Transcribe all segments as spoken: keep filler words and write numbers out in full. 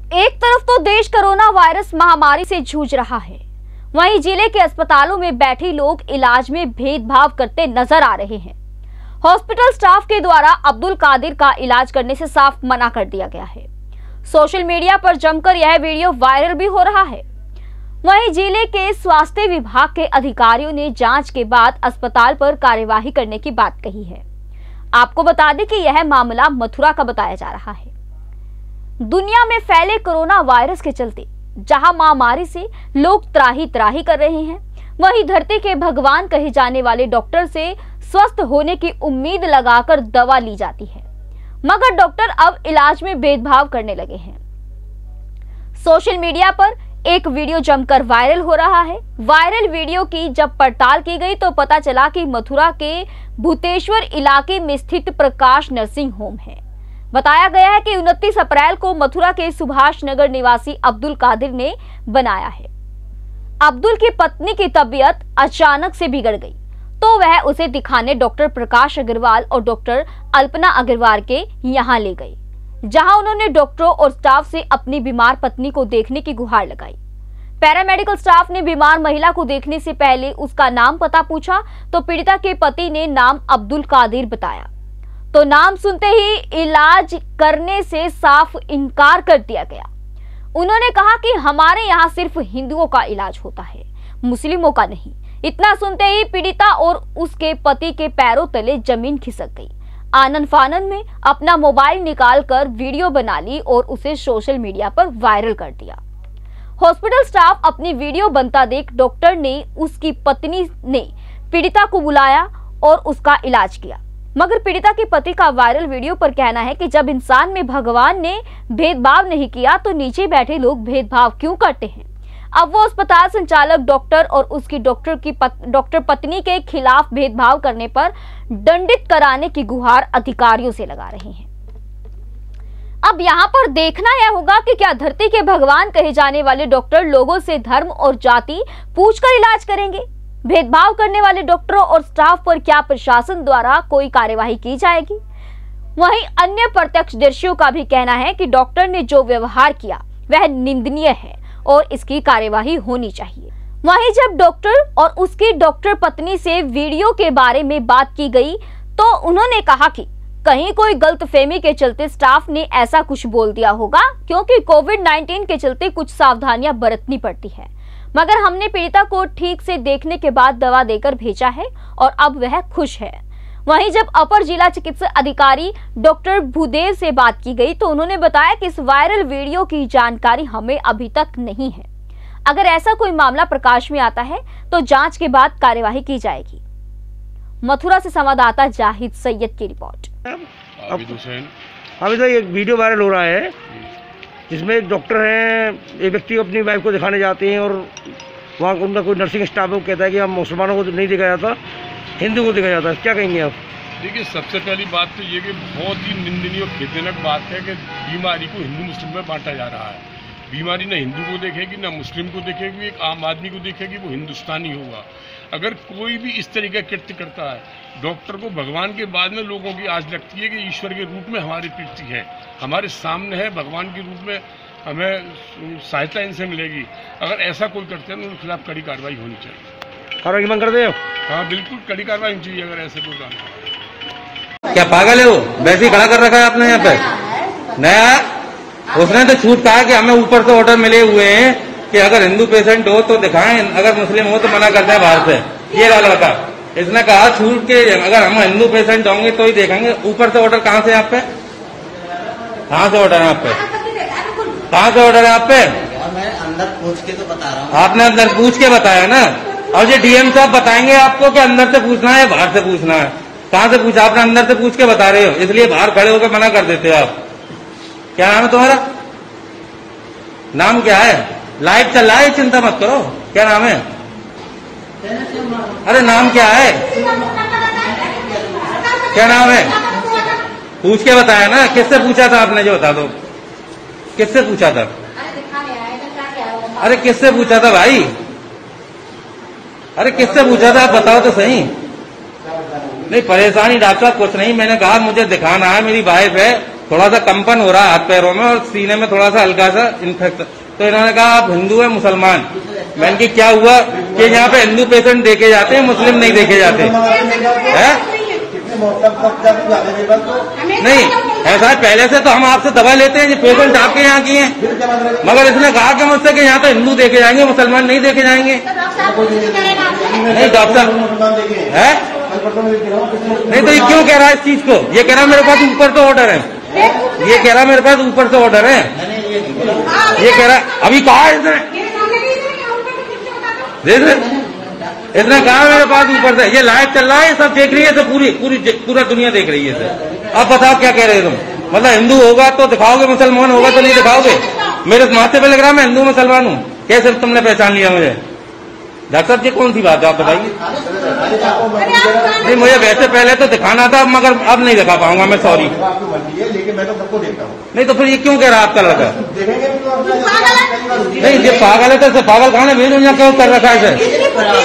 एक तरफ तो देश कोरोना वायरस महामारी से जूझ रहा है, वहीं जिले के अस्पतालों में बैठे लोग इलाज में भेदभाव करते नजर आ रहे हैं। हॉस्पिटल स्टाफ के द्वारा अब्दुल कादिर का इलाज करने से साफ मना कर दिया गया है। सोशल मीडिया पर जमकर यह वीडियो वायरल भी हो रहा है। वहीं जिले के स्वास्थ्य विभाग के अधिकारियों ने जांच के बाद अस्पताल पर कार्यवाही करने की बात कही है। आपको बता दें कि यह मामला मथुरा का बताया जा रहा है। दुनिया में फैले कोरोना वायरस के चलते जहां महामारी से लोग त्राही त्राही कर रहे हैं, वहीं धरती के भगवान कहे जाने वाले डॉक्टर से स्वस्थ होने की उम्मीद लगाकर दवा ली जाती है, मगर डॉक्टर अब इलाज में भेदभाव करने लगे हैं। सोशल मीडिया पर एक वीडियो जमकर वायरल हो रहा है। वायरल वीडियो की जब पड़ताल की गई तो पता चला कि मथुरा के भूतेश्वर इलाके में स्थित प्रकाश नर्सिंग होम है। बताया गया है कि उनतीस अप्रैल को मथुरा के सुभाष नगर निवासी अब्दुल कादिर ने बनाया है। अब्दुल की पत्नी की तबीयत अचानक से बिगड़ गई तो वह उसे दिखाने डॉक्टर प्रकाश अग्रवाल और डॉक्टर अल्पना अग्रवाल के यहाँ ले गई, जहां उन्होंने डॉक्टरों और स्टाफ से अपनी बीमार पत्नी को देखने की गुहार लगाई। पैरामेडिकल स्टाफ ने बीमार महिला को देखने से पहले उसका नाम पता पूछा तो पीड़िता के पति ने नाम अब्दुल कादिर बताया, तो नाम सुनते ही इलाज करने से साफ इनकार कर दिया गया। उन्होंने कहा कि हमारे यहाँ सिर्फ हिंदुओं का इलाज होता है, मुस्लिमों का नहीं। इतना सुनते ही पीड़िता और उसके पति के पैरों तले जमीन खिसक गई। आनंद फानन में अपना मोबाइल निकालकर वीडियो बना ली और उसे सोशल मीडिया पर वायरल कर दिया। हॉस्पिटल स्टाफ अपनी वीडियो बनता देख डॉक्टर ने उसकी पत्नी ने पीड़िता को बुलाया और उसका इलाज किया, मगर पीड़िता के पति का वायरल वीडियो पर कहना है कि जब इंसान में भगवान ने भेदभाव नहीं किया तो नीचे बैठे लोग भेदभाव क्यों करते हैं। अब वो अस्पताल संचालक डॉक्टर और उसकी डॉक्टर की पत, डॉक्टर पत्नी के खिलाफ भेदभाव करने पर दंडित कराने की गुहार अधिकारियों से लगा रहे हैं। अब यहाँ पर देखना यह होगा कि क्या धरती के भगवान कहे जाने वाले डॉक्टर लोगों से धर्म और जाति पूछकर इलाज करेंगे। भेदभाव करने वाले डॉक्टरों और स्टाफ पर क्या प्रशासन द्वारा कोई कार्यवाही की जाएगी। वहीं अन्य प्रत्यक्षदर्शियों का भी कहना है कि डॉक्टर ने जो व्यवहार किया वह निंदनीय है और इसकी कार्यवाही होनी चाहिए। वहीं जब डॉक्टर और उसकी डॉक्टर पत्नी से वीडियो के बारे में बात की गई तो उन्होंने कहा कि कहीं कोई गलतफहमी के चलते स्टाफ ने ऐसा कुछ बोल दिया होगा, क्योंकि कोविड नाइन्टीन के चलते कुछ सावधानियां बरतनी पड़ती है, मगर हमने पीड़िता को ठीक से देखने के बाद दवा देकर भेजा है और अब वह खुश है। वहीं जब अपर जिला चिकित्सा अधिकारी डॉक्टर भूदेव से बात की गई तो उन्होंने बताया कि इस वायरल वीडियो की जानकारी हमें अभी तक नहीं है। अगर ऐसा कोई मामला प्रकाश में आता है तो जांच के बाद कार्यवाही की जाएगी। मथुरा से संवाददाता जाहिद सैयद की रिपोर्ट। अभी तो एक वीडियो वायरल हो रहा है जिसमें एक डॉक्टर है, एक व्यक्ति अपनी वाइफ को दिखाने जाते हैं और वहाँ उनका कोई नर्सिंग स्टाफ वो कहता है कि हम मुसलमानों को नहीं देखा जाता, हिंदू को देखा जाता है। क्या कहेंगे आप? देखिए, सबसे पहली बात तो ये कि बहुत ही निंदनीय और खेदजनक बात है कि बीमारी को हिंदू मुस्लिम में बांटा जा रहा है। बीमारी न हिंदू को देखेगी न मुस्लिम को देखेगी, एक आम आदमी को देखेगी, वो हिंदुस्तानी होगा। अगर कोई भी इस तरीके का कृत्य करता है, डॉक्टर को भगवान के बाद में लोगों की आज लगती है कि ईश्वर के रूप में हमारी पृथ्वी है, हमारे सामने है, भगवान के रूप में हमें सहायता इनसे मिलेगी। अगर ऐसा कोई करते हैं तो उनके खिलाफ कड़ी कार्रवाई होनी चाहिए। कार्रवाई की मांग करते हो? हाँ बिल्कुल, कड़ी कार्रवाई होनी चाहिए अगर ऐसे कोई काम। क्या पागल है वो? वैसे ही खड़ा कर रखा है आपने यहाँ पे नया। उसने तो छूट कहा कि हमें ऊपर से ऑर्डर मिले हुए हैं कि अगर हिंदू पेशेंट हो तो दिखाएं, अगर मुस्लिम हो तो मना करते हैं बाहर से। ये वाला लड़का इसने कहा छूट के अगर हम हिंदू पेशेंट होंगे तो ही देखेंगे। ऊपर से ऑर्डर कहाँ से आप पे? कहाँ से ऑर्डर है आप पे? कहाँ से ऑर्डर है आप पे? मैं अंदर पूछ के तो बता रहा हूँ। आपने अंदर पूछ के बताया ना, और ये डीएम साहब बताएंगे आपको कि अंदर से पूछना है बाहर से पूछना है। कहाँ से पूछा? आपने अंदर से पूछ के बता रहे हो, इसलिए बाहर खड़े होकर मना कर देते हो आप। क्या नाम है तुम्हारा? नाम क्या है? लाइव चल रहा है, चिंता मत करो। क्या नाम है? अरे नाम क्या है? क्या नाम है? पूछ के बताया ना। किससे पूछा था आपने? जो बता दो, किससे पूछा था? अरे किससे पूछा था भाई? अरे किससे पूछा था? आप बताओ तो सही। नहीं परेशानी डॉक्टर साहब कुछ नहीं, मैंने कहा मुझे दिखाना है, मेरी वाइफ है, थोड़ा सा कंपन हो रहा है हाथ पैरों में और सीने में थोड़ा सा हल्का सा इन्फेक्शन। तो इन्होंने कहा आप हिंदू है मुसलमान। मैंने कि क्या हुआ कि यहाँ पे हिंदू पेशेंट देखे जाते हैं, मुस्लिम नहीं देखे जाते हैं? नहीं ऐसा है, पहले से तो हम आपसे दवा लेते हैं, ये पेशेंट आपके यहाँ की हैं, मगर इसने कहा कि मुझसे कि यहाँ तो हिंदू देखे जाएंगे, मुसलमान नहीं देखे जाएंगे। नहीं डॉक्टर है नहीं, तो ये क्यों कह रहा है इस चीज को? ये कह रहा है मेरे पास ऊपर से ऑर्डर है, ये कह रहा है मेरे पास ऊपर से ऑर्डर है, ये कह रहा है अभी कहा इसने, इसने कहा मेरे पास ऊपर से। ये लाइव चल रहा है, सब देख रही है, सब पूरी पूरी पूरा दुनिया देख रही है इसे। अब बताओ क्या कह रहे हो तुम? मतलब हिंदू होगा तो दिखाओगे, मुसलमान होगा तो नहीं दिखाओगे? मेरे माथे पे लग रहा है मैं हिंदू मुसलमान हूँ, कैसे तुमने पहचान लिया मुझे? डॉक्टर साहब ये कौन सी बात है आप बताइए? नहीं मुझे वैसे पहले तो दिखाना था, मगर अब नहीं दिखा पाऊंगा मैं, सॉरी। लेकिन मैं तो सबको देखता हूँ। नहीं तो फिर ये क्यों कह रहा है आपका लड़का? नहीं ये पागल है तो पागल खाने भेजो, यहाँ क्यों कर रखा है इसे?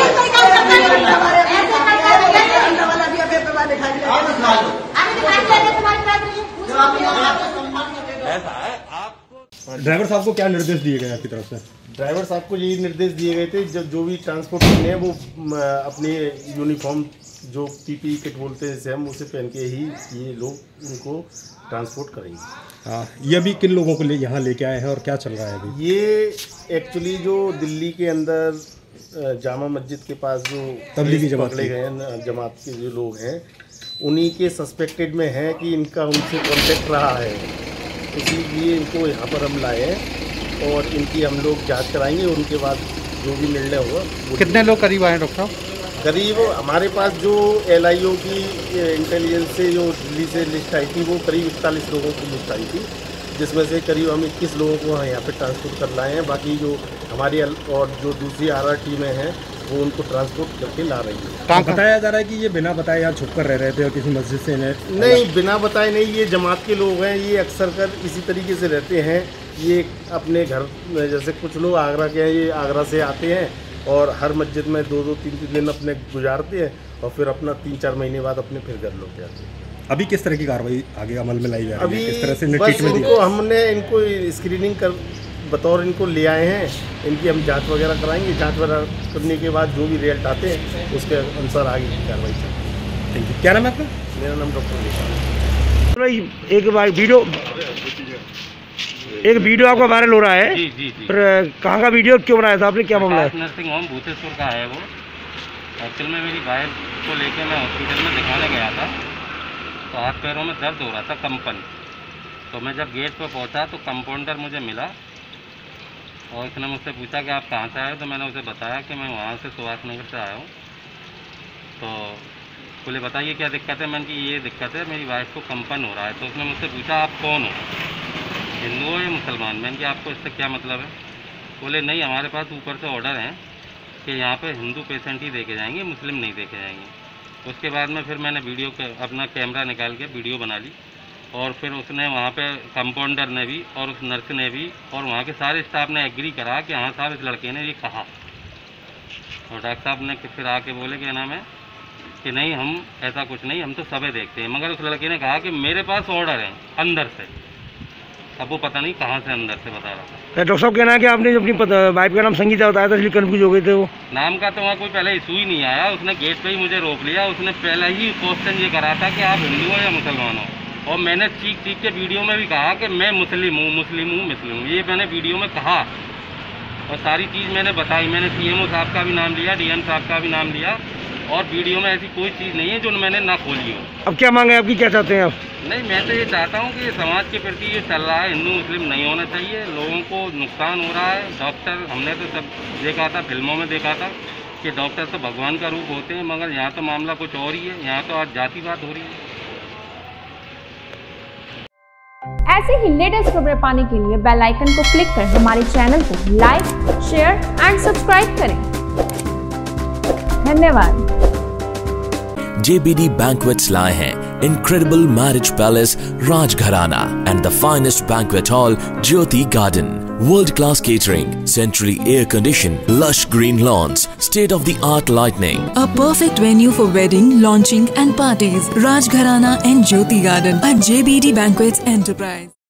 ऐसा है आपको। ड्राइवर साहब को क्या निर्देश दिए गए आपकी तरफ से? ड्राइवर साहब को यही निर्देश दिए गए थे, जब जो भी ट्रांसपोर्ट करने हैं वो अपने यूनिफॉर्म जो पीपी किट बोलते हैं जिसे हम, उसे पहन के ही ये लोग उनको ट्रांसपोर्ट करेंगे। हाँ, ये अभी किन लोगों को ले यहाँ लेके आए हैं और क्या चल रहा है अभी? ये एक्चुअली जो दिल्ली के अंदर जामा मस्जिद के पास जो तबलीगी जमात पकड़े गए हैं, जमात के जो लोग हैं, उन्हीं के सस्पेक्टेड में है कि इनका उनसे कॉन्टेक्ट रहा है, इसीलिए इनको यहाँ पर हम लाए हैं और इनकी हम लोग जांच कराएंगे। उनके बाद जो भी निर्णय होगा। कितने लोग करीब आए डॉक्टर साहब? करीब हमारे पास जो एल आई ओ की इंटेलिजेंस से जो दिल्ली से लिस्ट आई थी, वो करीब इकतालीस लोगों की लिस्ट आई थी, जिसमें से करीब हम इक्कीस लोगों को यहाँ पे ट्रांसपोर्ट कर लाए हैं। बाकी जो हमारी और जो दूसरी आर आर टीमें हैं वो उनको ट्रांसपोर्ट करके ला रही है। कहाँ बताया जा रहा है कि ये बिना बताए यहाँ छुप कर रह रहे थे और किसी मस्जिद से इन्हें? नहीं बिना बताए नहीं, ये जमात के लोग हैं, ये अक्सर कर इसी तरीके से रहते हैं। ये अपने घर में, जैसे कुछ लोग आगरा के हैं, ये आगरा से आते हैं और हर मस्जिद में दो दो तीन तीन दिन अपने गुजारते हैं और फिर अपना तीन चार महीने बाद अपने फिर घर लौट जाते हैं। अभी किस तरह की कार्रवाई आगे अमल में लाई जा रही अभी है? किस तरह से बस इनको हमने इनको स्क्रीनिंग कर बतौर इनको ले आए हैं, इनकी हम जांच वगैरह कराएंगे। जांच वगैरह करने के बाद जो भी रिजल्ट आते हैं उसके अनुसार आगे की कार्रवाई चलेगी। Thank you. क्या नाम है आपका? मेरा नाम डॉक्टर निशा है। एक बार वीडियो एक वीडियो आपका वायरल हो रहा है। जी जी जी। पर कहाँ का वीडियो, क्यों बनाया था आपने, क्या मामला है? नर्सिंग होम भूतेश्वर का है वो। एक्चुअल में मेरी वाइफ को लेकर मैं हॉस्पिटल में दिखाने गया था, तो हाथ पैरों में दर्द हो रहा था, कंपन। तो मैं जब गेट पर पहुंचा तो कंपाउंडर मुझे मिला और उसने मुझसे पूछा कि आप कहाँ से आए हो, तो मैंने उसे बताया कि मैं वहाँ से सुभाष नगर से आया हूँ। तो बोले बताइए क्या दिक्कत है? मैंने कि ये दिक्कत है, मेरी वाइफ को कंपन हो रहा है। तो उसने मुझसे पूछा आप कौन हो, हिंदू हो या मुसलमान? मैंने कि आपको इससे क्या मतलब है? बोले नहीं हमारे पास ऊपर से ऑर्डर है कि यहाँ पे हिंदू पेशेंट ही देखे जाएंगे, मुस्लिम नहीं देखे जाएंगे। उसके बाद में फिर मैंने वीडियो के अपना कैमरा निकाल के वीडियो बना ली और फिर उसने वहाँ पे कंपाउंडर ने भी और उस नर्स ने भी और वहाँ के सारे स्टाफ ने एग्री करा कि हाँ साहब इस लड़के ने ये कहा। और डॉक्टर साहब ने फिर आके बोले कि नाम है कि नहीं हम ऐसा कुछ नहीं, हम तो सबे देखते हैं। मगर उस लड़के ने कहा कि मेरे पास ऑर्डर है अंदर से। अब वो पता नहीं कहाँ से अंदर से बता रहा था। डॉक्टर साहब कहना है कि आपने अपनी वाइफ का नाम संगीता बताया था, इसलिए कन्फ्यूज हो गए थे वो। नाम का तो वहाँ कोई पहले इशू ही नहीं आया, उसने गेट पे ही मुझे रोक लिया। उसने पहले ही क्वेश्चन ये करा था कि आप हिंदू हो या मुसलमान हो, और मैंने चीख चीख के वीडियो में भी कहा कि मैं मुस्लिम हूँ मुस्लिम हूँ मुस्लिम हूँ, ये मैंने वीडियो में कहा और सारी चीज़ मैंने बताई। मैंने सीएमओ साहब का भी नाम लिया, डीएम साहब का भी नाम लिया और वीडियो में ऐसी कोई चीज़ नहीं है जो मैंने ना खोली हो। अब क्या मांगे आपकी, क्या चाहते हैं आप? नहीं मैं तो ये चाहता हूँ कि समाज के प्रति ये चल रहा है, हिंदू मुस्लिम नहीं होना चाहिए, लोगों को नुकसान हो रहा है। डॉक्टर हमने तो सब देखा था, फिल्मों में देखा था कि डॉक्टर तो भगवान का रूप होते हैं, मगर यहाँ तो मामला कुछ और ही है। यहाँ तो आज जातिवाद हो रही है। ऐसे ही लेटेस्ट खबरें पाने के लिए बेल आइकन को क्लिक कर हमारे चैनल को लाइक, शेयर एंड सब्सक्राइब करें। धन्यवाद। J B D Banquets लाए हैं Incredible Marriage Palace Rajgharana and the finest banquet hall Jyoti Garden World-class catering, centrally air-conditioned, lush green lawns, state-of-the-art lighting. A perfect venue for wedding, launching and parties. Rajgharana and Jyoti Garden at J B D Banquets Enterprise.